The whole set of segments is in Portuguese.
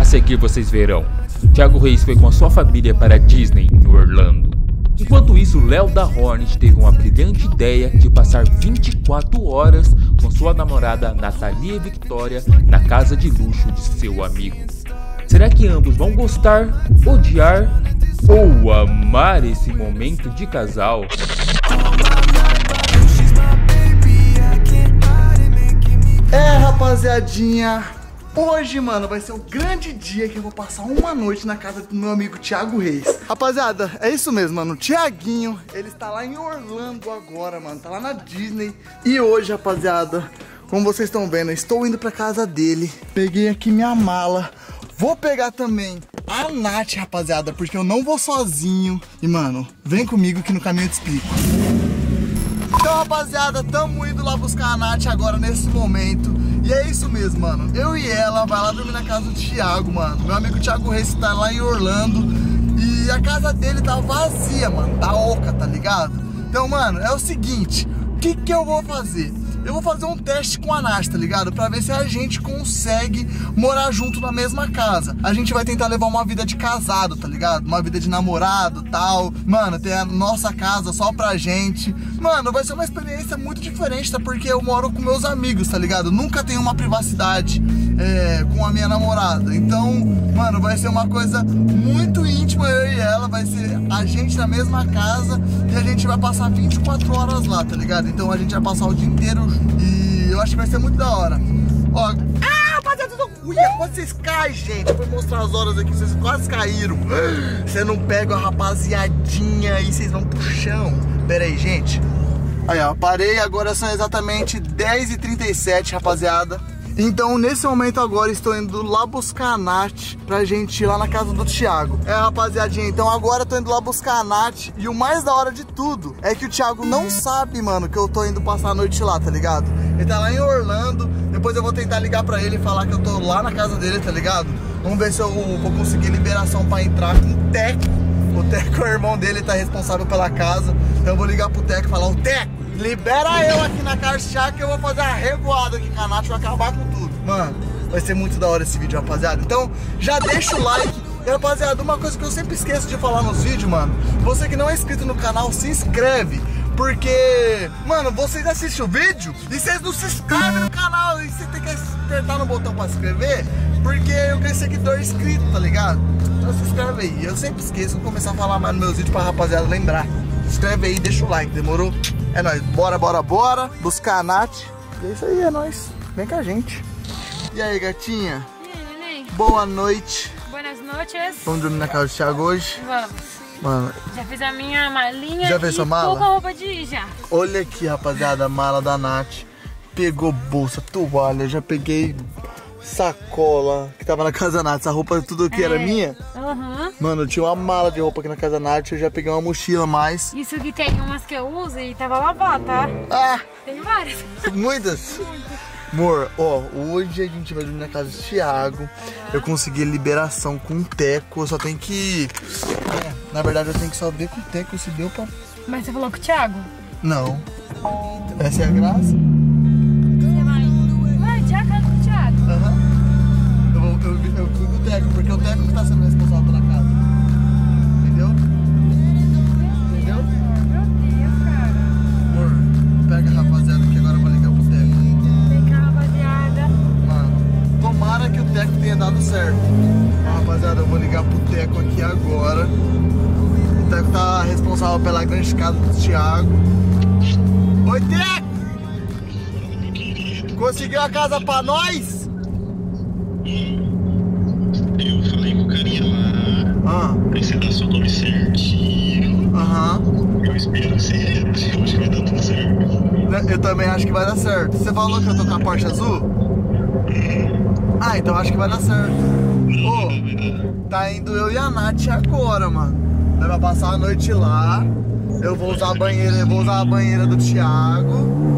seguir vocês verão. Thiago Reis foi com a sua família para a Disney, em Orlando. Enquanto isso, Léo da Hornet teve uma brilhante ideia de passar 24 horas com sua namorada Nathalie Victoria na casa de luxo de seu amigo. Será que ambos vão gostar, odiar ou amar esse momento de casal? Rapaziadinha, hoje, mano, vai ser o grande dia que eu vou passar uma noite na casa do meu amigo Thiago Reis. Rapaziada, é isso mesmo, mano. O Thiaguinho, ele está lá em Orlando agora, mano. Tá lá na Disney. E hoje, rapaziada, como vocês estão vendo, eu estou indo pra casa dele. Peguei aqui minha mala. Vou pegar também a Nath, rapaziada, porque eu não vou sozinho. E, mano, vem comigo que no caminho eu te explico. Então, rapaziada, tamo indo lá buscar a Nath agora, nesse momento. E é isso mesmo, mano. Eu e ela vai lá dormir na casa do Thiago, mano. Meu amigo Thiago Reis tá lá em Orlando. E a casa dele tá vazia, mano. Tá oca, tá ligado? Então, mano, é o seguinte. O que eu vou fazer? Eu vou fazer um teste com a Nath, tá ligado? Pra ver se a gente consegue morar junto na mesma casa. A gente vai tentar levar uma vida de casado, tá ligado? Uma vida de namorado, tal. Mano, ter a nossa casa só pra gente. Mano, vai ser uma experiência muito diferente, tá? Porque eu moro com meus amigos, tá ligado? Nunca tenho uma privacidade com a minha namorada. Então, mano, vai ser uma coisa muito íntima, eu e ela. Vai ser a gente na mesma casa e a gente vai passar 24 horas lá, tá ligado? Então a gente vai passar o dia inteiro. E eu acho que vai ser muito da hora. Ó, rapaziada, quase vocês caem, gente. Eu vou mostrar as horas aqui, vocês quase caíram. Você não pega a rapaziadinha e vocês vão pro chão. Pera aí, gente. Aí, ó, parei, agora são exatamente 10h37, rapaziada. Então, nesse momento agora, estou indo lá buscar a Nath pra gente ir lá na casa do Thiago. Rapaziadinha, então agora eu tô indo lá buscar a Nath. E o mais da hora de tudo é que o Thiago não sabe, mano, que eu tô indo passar a noite lá, tá ligado? Ele tá lá em Orlando. Depois eu vou tentar ligar pra ele e falar que eu tô lá na casa dele, tá ligado? Vamos ver se eu vou conseguir liberação pra entrar com o Teco. O Teco, o irmão dele, tá responsável pela casa. Então eu vou ligar pro Teco e falar: ô Teco, libera eu aqui na caixa que eu vou fazer a revoada aqui com a Nath, vai acabar com tudo. Mano, vai ser muito da hora esse vídeo, rapaziada. Então, já deixa o like. E, rapaziada, uma coisa que eu sempre esqueço de falar nos vídeos, mano. Você que não é inscrito no canal, se inscreve. Porque, mano, vocês assistem o vídeo e vocês não se inscrevem no canal. E você tem que apertar no botão pra se inscrever, porque eu ganhei seguidor inscrito, tá ligado? Então se inscreve aí. Eu sempre esqueço, vou começar a falar mais nos meus vídeos pra rapaziada lembrar. Se inscreve aí, deixa o like, demorou? É nóis, bora, bora, bora buscar a Nath. E é isso aí, é nóis. Vem com a gente. E aí, gatinha? E aí, neném? Boa noite. Boas noites. Vamos dormir na casa do Thiago hoje? Vamos. Mano, Já fiz a minha malinha. Já fez sua mala? Tô com a roupa de ir já. olha aqui, rapaziada, a mala da Nath. Pegou bolsa, toalha, já peguei sacola que tava na casa da Nath. Essa roupa tudo aqui era minha? Uhum. Mano, eu tinha uma mala de roupa aqui na casa da Nath. Eu já peguei uma mochila a mais. Isso aqui tem umas que eu uso e tava lavado, tá? Ah, Tem várias. muitas? Amor, ó, hoje a gente vai dormir na casa do Thiago. Eu consegui liberação com o Teco. Eu só tenho que... na verdade eu tenho que só ver com o Teco se deu pra... Mas você falou com o Thiago? Não. Essa é a graça? Você vai de a casa do Thiago. Aham. Eu fui com o Teco, porque o Teco que tá sendo responsável pela casa. Entendeu? Entendeu? Meu Deus, cara. Amor, pega a rapaziada que agora eu vou ligar pro Teco. Vem cá, rapaziada. Mano, tomara que o Teco tenha dado certo. Rapaziada, eu vou ligar pro Teco aqui agora. O Teco tá responsável pela grande casa do Thiago. Oi, Teco! Conseguiu a casa pra nós? Eu falei com o carinha lá. Aí você dá seu nome certinho. Eu espero que você. Eu acho que vai dar tudo certo. Eu também acho que vai dar certo. Você falou que eu tô com a Porsche azul? Ah, então acho que vai dar certo. Ô, tá indo eu e a Nath agora, mano. Nós vamos passar a noite lá. Eu vou usar a banheira, a banheira do Thiago.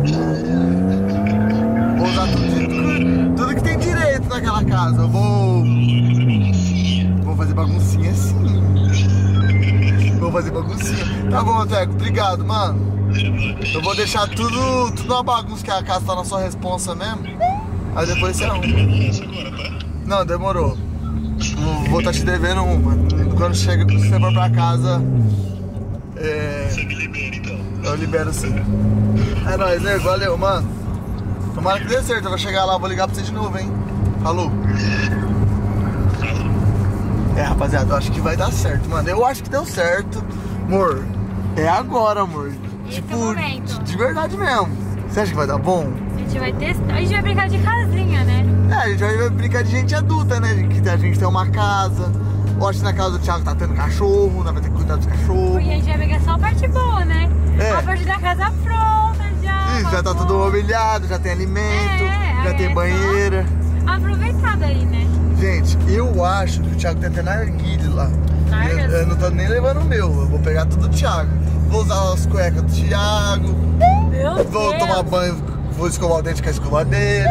Vou usar tudo que tem direito naquela casa. Eu vou fazer baguncinha sim. Vou fazer baguncinha. Tá bom, Teco, obrigado, mano. Eu vou deixar tudo uma bagunça, que a casa tá na sua responsa mesmo. Aí depois você arruma. Não, demorou. Vou estar te devendo uma. Quando chega, você for pra casa. Você me libera então. Eu libero sim. É nóis, né? Valeu, mano. Tomara que dê certo. Eu vou chegar lá, vou ligar pra você de novo, hein? Falou. Rapaziada, eu acho que vai dar certo, mano. Eu acho que deu certo. Amor, é agora, amor. Tipo, de verdade mesmo. Você acha que vai dar bom? A gente vai testar. A gente vai brincar de casinha, né? A gente vai brincar de gente adulta, né? Que a gente tem uma casa. Eu acho que na casa do Thiago tá tendo cachorro, nós vai ter que cuidar dos cachorros. Porque a gente vai pegar só a parte boa, né? A parte da casa pronta já. Isso, já tá tudo mobiliado, já tem alimento, já tem banheira. Aproveitar daí, né? Gente, eu acho que o Thiago tem até narguile lá. Eu não tô nem levando o meu, eu vou pegar tudo do Thiago. Vou usar as cuecas do Thiago. Vou tomar banho, vou escovar o dente com a escova dele.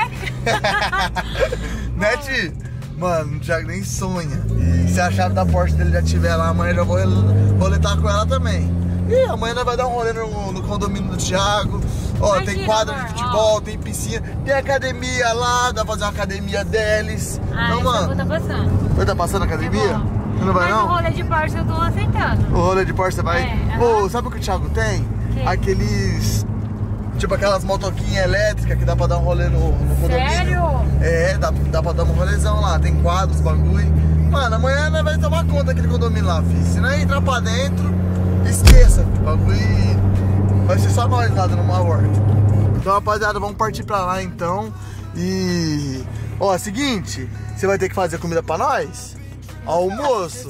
Né, Ti? Mano, o Thiago nem sonha. E se a chave da Porsche dele já tiver lá, amanhã eu já vou roletar com ela também. E amanhã nós vai dar um rolê no condomínio do Thiago. Ó, imagina, tem quadra de futebol, tem piscina, tem academia lá, dá pra fazer uma academia deles. Não, mano. Eu vou tá passando. Vai tá passando a academia? Você não vai não? Mas o rolê de Porsche eu tô aceitando. O rolê de Porsche você vai? Pô, sabe o que o Thiago tem? Aqueles... Tipo aquelas motoquinhas elétricas que dá pra dar um rolê no condomínio. Sério? Dá pra dar um rolezão lá, tem quadros, bagulho. Mano, amanhã nós vamos tomar conta daquele condomínio lá, filho. Se não entrar pra dentro, esqueça. O bagulho vai ser só nós lá dando uma horta. Então, rapaziada, vamos partir pra lá então. E... Ó, seguinte, você vai ter que fazer comida pra nós? Almoço,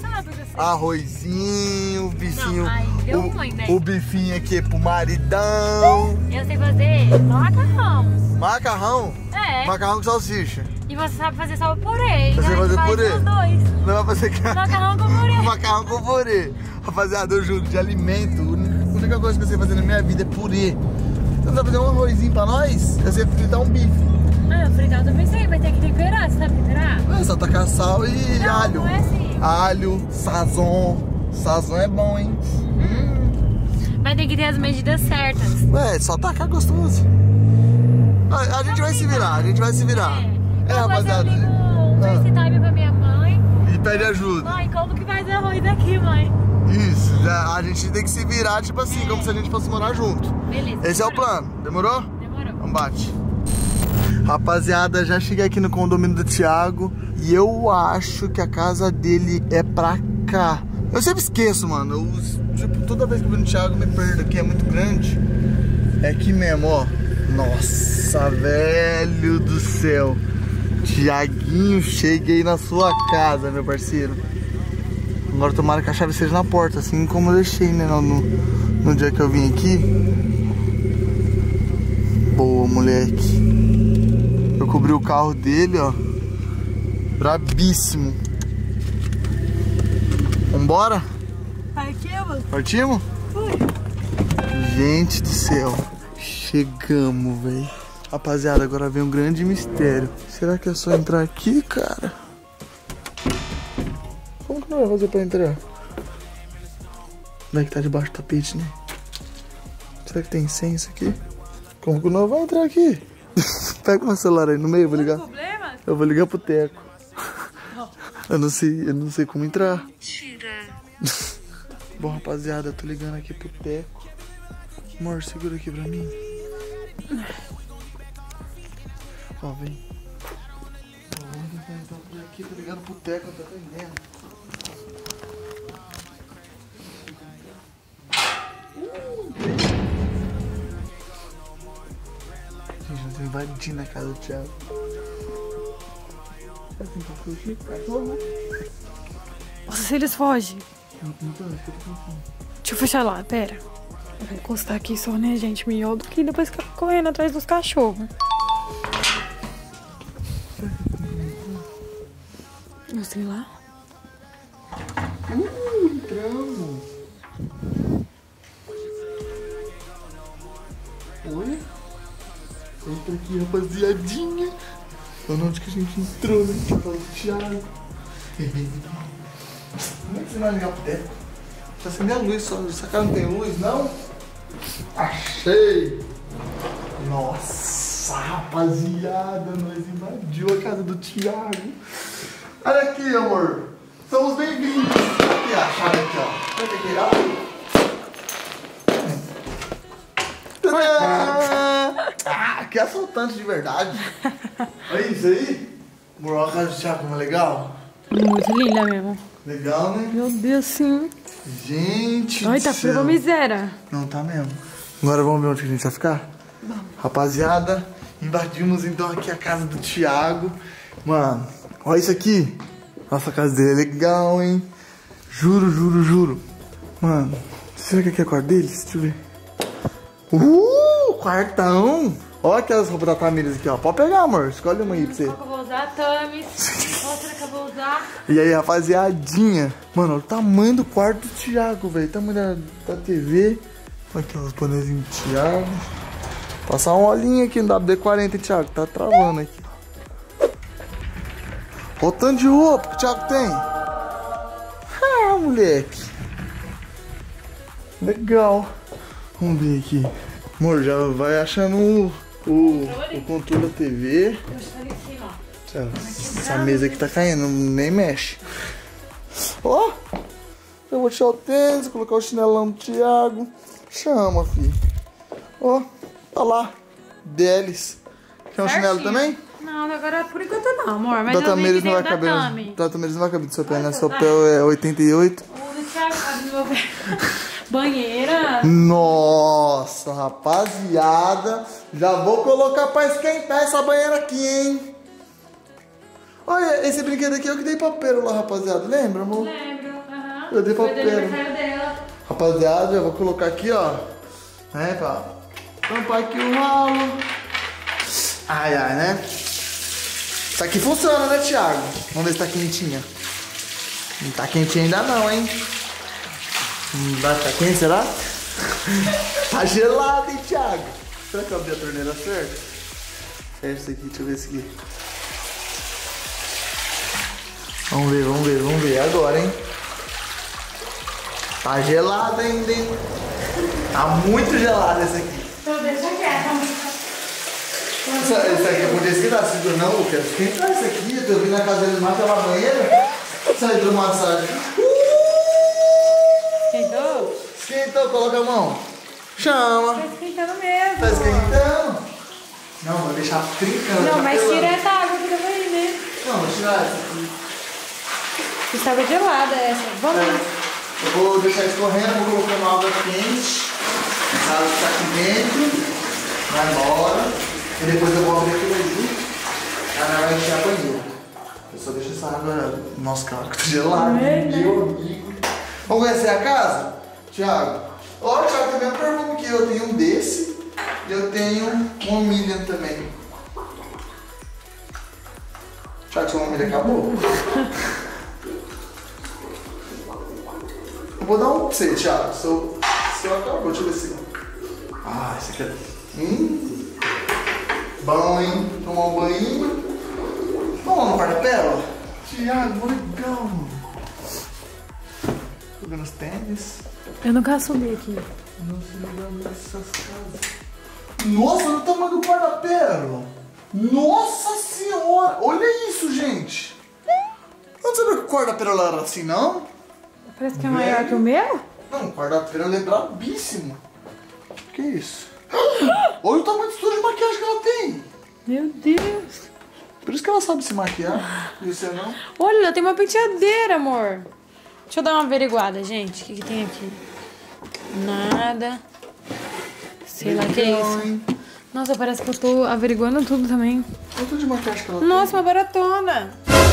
arrozinho, bifinho, o bifinho aqui pro maridão. Eu sei fazer macarrão. Macarrão? Macarrão com salsicha. E você sabe fazer só o purê. Você fazer purê? Não vai fazer macarrão com purê. Macarrão com purê. Rapaziada, eu juro, de alimento, a única coisa que eu sei fazer na minha vida é purê. Você não sabe fazer um arrozinho pra nós? Eu sei fritar um bife. Fritar eu também sei, vai ter que temperar, você sabe temperar? É só tacar sal e alho. Não é assim. Alho, sazon. Sazon é bom, hein? Mas tem que ter as medidas certas. Só tacar gostoso. A gente vai se virar, rapaziada. Eu ligo um FaceTime pra minha mãe. E pede ajuda. Mãe, como que faz arroz aqui, mãe? Isso, a gente tem que se virar, tipo assim, como se a gente fosse morar junto. Beleza. Esse é o plano. Demorou? Demorou. Então bate. Rapaziada, já cheguei aqui no condomínio do Thiago e eu acho que a casa dele é pra cá. Eu sempre esqueço, mano. Tipo, toda vez que eu vou no Thiago, me perdo aqui, é muito grande. É aqui mesmo, ó. Nossa, velho do céu. Thiaguinho, cheguei na sua casa, meu parceiro. Agora tomara que a chave seja na porta, assim como eu deixei, né, no dia que eu vim aqui. Boa, moleque. Eu cobri o carro dele, ó. Brabíssimo. Vambora? Partimos? Partimos? Fui. Gente do céu. Chegamos, velho. Rapaziada, agora vem um grande mistério. Será que é só entrar aqui, cara? Como que não vai fazer pra entrar? Como é que tá debaixo do tapete, né? Será que tem incenso aqui? Como que não vai entrar aqui? Pega meu celular aí no meio, eu vou ligar. Problema? Eu vou ligar pro Teco. Eu não sei como entrar. Mentira. Bom, rapaziada, eu tô ligando aqui pro Teco. Amor, segura aqui pra mim. Ó, vem. Vamos tentar entrar por aqui, tô ligando pro Teco, não tô entendendo. Gente, eu tô invadindo a casa do Thiago. Será que não tá fugindo? Cachorro? Nossa, se eles fogem. Deixa eu fechar lá, pera. Eu vou encostar aqui só, né, gente? Melhor do que depois ficar correndo atrás dos cachorros. Eu sei lá. Entramos. Olha. Entra aqui, rapaziadinha. Olha onde que a gente entrou, né? Tipo, o Thiago. Como é que você vai ligar pro Teco? Tá acendendo a luz só. Essa casa não tem luz, não? Achei! Nossa, rapaziada, nós invadiu a casa do Thiago. Olha aqui, amor. Somos bem-vindos. Aqui a chave aqui, ó. Vai ter que ir Ah, que assaltante de verdade. Olha isso aí. Amor, a casa do Thiago, como é legal? Muito linda mesmo. Legal, né? Meu Deus, sim. Gente Ai, do tá céu. frio, miséria. Não, tá mesmo. Agora vamos ver onde que a gente vai ficar? Vamos. Rapaziada, invadimos então aqui a casa do Thiago. Mano, olha isso aqui. Nossa, a casa dele é legal, hein? Juro, juro, juro. Mano, será que aqui é o quarto deles? Deixa eu ver. Quartão. Olha aquelas roupas da Tamires aqui, ó. Pode pegar, amor. Escolhe uma aí pra você. Qual que eu vou usar? Tamis. Qual será que eu vou usar? E aí, rapaziadinha. Mano, olha o tamanho do quarto do Thiago, velho. O tamanho da TV. Olha aqui, os bonezinhos do Thiago. Passar um olhinho aqui no WD-40, Thiago. Tá travando aqui. Olha o tanto de roupa que o Thiago tem. Ah, moleque. Legal. Vamos ver aqui. Amor, já vai achando o controle da TV. Essa mesa aqui tá caindo, nem mexe. Ó, eu vou tirar o tênis, colocar o chinelão do Thiago. Chama, filho. Ó, tá lá. Delis. Quer um chinelo também? Não, agora por enquanto não, amor. Mas Da Tamires não vai caber. Da Tamires não vai caber do seu pé, né? Seu pé é 88. O do Thiago cabe no meu pé. Banheira. Nossa, rapaziada. Já vou colocar pra esquentar essa banheira aqui, hein? Olha, esse brinquedo aqui eu que dei pra Pérola, rapaziada. Lembra, amor? Lembro, aham. Eu dei pra Foi do Pérola. aniversário dela. Rapaziada, eu vou colocar aqui, ó. Né, pra tampar aqui o ralo. Ai, ai, né? Isso aqui funciona, né, Thiago? Vamos ver se tá quentinha. Não tá quentinha ainda não, hein? Vai ficar quente, será? Tá gelado, hein, Thiago? Será que eu abri a torneira certo? Fecha isso aqui, deixa eu ver isso aqui. Vamos ver agora, hein? Tá gelado ainda, hein? Tá muito gelado esse aqui. Então deixa quieto. Esse aqui eu podia esquentar, não, eu quero esquentar isso aqui. Eu vim na casa deles mais pela banheira. Sai do massagem. Esquentou? Esquentou, coloca a mão. Chama. Tá esquentando mesmo. Tá esquentando? Não, vou deixar trincando. Não, mas pelando. tira essa água que tava aí, né? Não, vou tirar essa aqui. Estava gelada essa. Vamos. Eu vou deixar escorrendo, vou colocando água quente. A água que tá aqui dentro. Vai embora. E depois eu vou abrir aquilo ali. Ela vai encher a banheira. Eu só deixo essa água. Nossa, cara, que tá gelado. Meu amigo. Vamos conhecer a casa? Thiago. Ó, o Thiago também pergunta que eu tenho um desse. E eu tenho um Omilion também. Thiago, seu Omilion acabou? Eu vou dar um pra você, Thiago. Seu acabou, deixa eu ver se. Ah, esse aqui é. Bom, hein? Tomar um banho. Vamos no quarto da Pérola? Thiago, legal, mano. Tô vendo os tênis. Eu nunca subi aqui. Nossa, olha o tamanho do quarto da Pérola. Nossa senhora. Olha isso, gente. Eu não sabia que o quarto da Pérola era assim, não. Parece que é maior que o meu? Não, o quarto da Pérola é brabíssimo. Que isso? Olha o tamanho de estouro de maquiagem que ela tem. Meu Deus. Por isso que ela sabe se maquiar. E você não? Olha, ela tem uma penteadeira, amor. Deixa eu dar uma averiguada, gente. O que tem aqui? Nada. Sei lá o que é isso. Hein? Nossa, parece que eu tô averiguando tudo também. Quanto de maquiagem que ela tem? Nossa, uma baratona.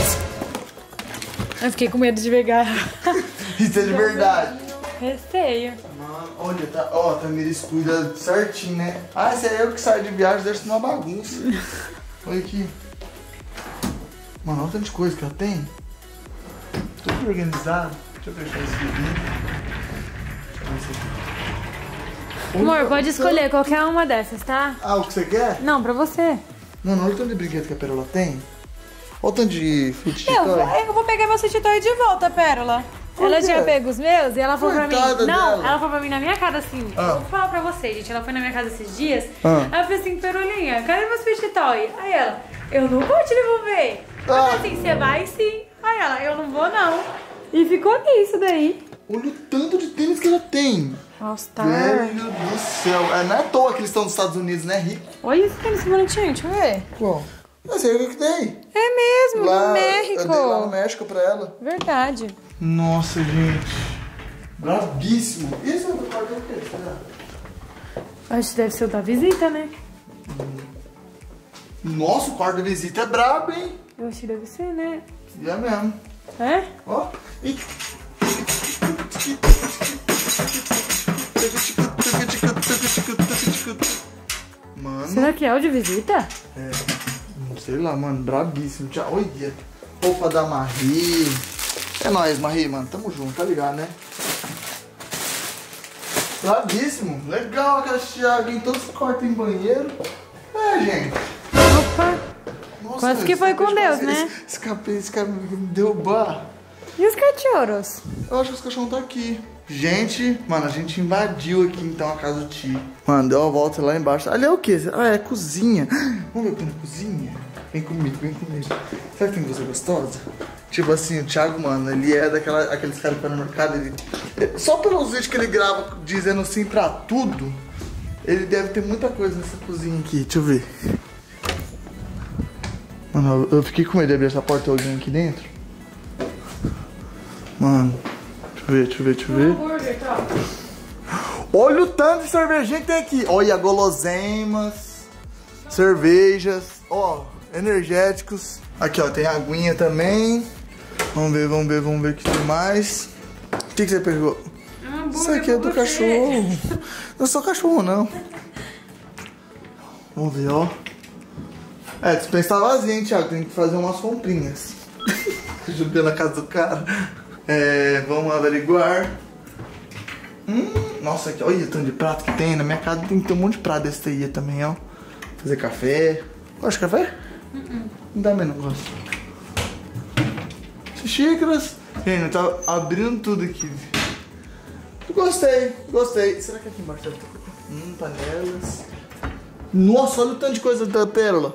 Eu fiquei com medo de pegar. Isso é de verdade. Receio. Mano, olha, tá, ó, a Tamires cuida certinho, né? Ah, esse é eu que saio de viagem, deixa uma bagunça. Olha aqui. Mano, olha o tanto de coisa que ela tem. Tudo organizado. Deixa eu fechar esse aqui. Deixa eu ver esse aqui. Amor, pode escolher qualquer uma dessas, tá? Ah, o que você quer? Não, pra você. Mano, olha o tanto de brinquedo que a Pérola tem. Olha o tanto de fruta de toy. Eu vou pegar meu City Toy de volta, Pérola. Ela quê? tinha pego os meus e ela falou pra mim. Coitada Não, dela. ela falou pra mim na minha casa assim. Ah. Vou falar pra você, gente. Ela foi na minha casa esses dias. Ah. Aí eu falei assim, Perolinha, cadê meu City Toy? Aí ela, eu não vou te devolver. Eu falei assim, você vai sim. Aí ela, eu não vou não. E ficou nisso daí. Olha o tanto de tênis que ela tem. All Star. Velho do céu. Não é à toa que eles estão nos Estados Unidos, né, rico? Olha esse tênis bonitinho, deixa eu ver. Qual? Eu sei o que tem. É mesmo, Lá, do México. Eu dei lá no México pra ela. Verdade. Nossa, gente. Bravíssimo. Isso é do quarto do quê? Será? Acho que deve ser o da visita, né? Nossa, o quarto da visita é brabo, hein? Eu acho que deve ser, né? É mesmo. É? Ó. E... Mano. Será que é o de visita? É. Não sei lá, mano. Brabíssimo. Tchau. Olha. Roupa da Marie. É nóis, Marie, mano. Tamo junto, tá ligado, né? Brabíssimo. Legal aquela Thiago em todos os quartos em banheiro. É, gente. Opa. Nossa, Quase que foi com Deus, né? Esse cara me derrubar. E os cachorros? Eu acho que os cachorros estão aqui. Gente, mano, a gente invadiu aqui então a casa do tio. Mano, deu uma volta lá embaixo. Ali é o quê? Ah, é cozinha. Vamos ver o que tem na cozinha? Vem comigo, vem comigo. Será que tem coisa gostosa? Tipo assim, o Thiago, mano, ele é aqueles caras que vai no mercado, só pelos vídeos que ele grava dizendo sim pra tudo, ele deve ter muita coisa nessa cozinha aqui. Deixa eu ver. Mano, eu fiquei com medo de abrir essa porta e alguém aqui dentro. Mano, deixa eu ver. Olha o tanto de cervejinha que tem aqui. Olha, guloseimas, cervejas, ó, energéticos. Aqui, ó, tem aguinha também. Vamos ver o que tem mais. O que você pegou? Isso aqui é do cachorro. Não sou cachorro, não. Vamos ver, ó. É, dispensa tá vazia, hein, Thiago? Tem que fazer umas comprinhas. Jogando na casa do cara. É, vamos averiguar. Nossa, aqui, olha o tanto de prato que tem. Na minha casa tem que ter um monte de prato desse aí também, ó. Fazer café. Gosta de café? Não dá mesmo, não gosto. Xícaras. Gente, tá abrindo tudo aqui. Gostei. Será que aqui embaixo deve ter panelas? Nossa, olha o tanto de coisa da pérola.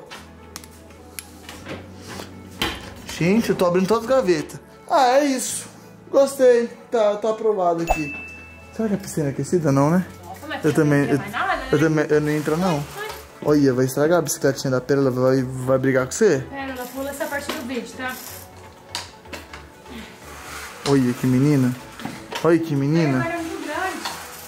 Gente, eu tô abrindo todas as gavetas. Ah, é isso. Gostei. Tá aprovado aqui. Será que a piscina é aquecida? Não, né? Nossa, mas eu também. Eu não entro, não. Olha, vai estragar a bicicletinha da pérola. Vai brigar com você? Pérola, pula essa parte do vídeo, tá? Olha que menina. Olha que menina. É muito grande.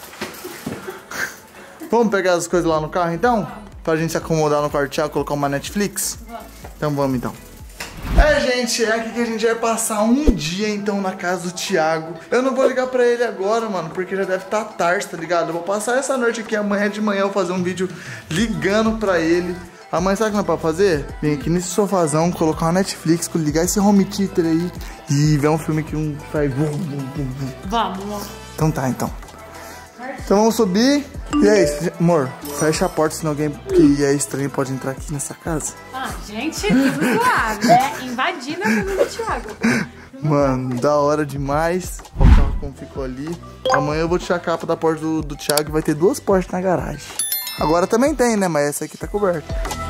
Vamos pegar as coisas lá no carro, então? Pra gente se acomodar no quarto, colocar uma Netflix? Vamos. Então vamos, então. É, gente, é aqui que a gente vai passar um dia, então, na casa do Thiago. Eu não vou ligar pra ele agora, mano, porque já deve estar tarde, tá ligado? Eu vou passar essa noite aqui, amanhã de manhã eu vou fazer um vídeo ligando pra ele. Amanhã sabe o que nós vamos fazer? Vem aqui nesse sofazão, colocar uma Netflix, ligar esse home theater aí e ver um filme que faz... Vamos. Então tá, então. Então vamos subir. E é isso, amor, fecha a porta, senão alguém que é estranho pode entrar aqui nessa casa. Ah, gente, tudo suave, né? Invadindo a casa do Thiago. Mano, da hora demais. Olha o carro como ficou ali. Amanhã eu vou tirar a capa da porta do Thiago e vai ter 2 portas na garagem. Agora também tem, né? Mas essa aqui tá coberta.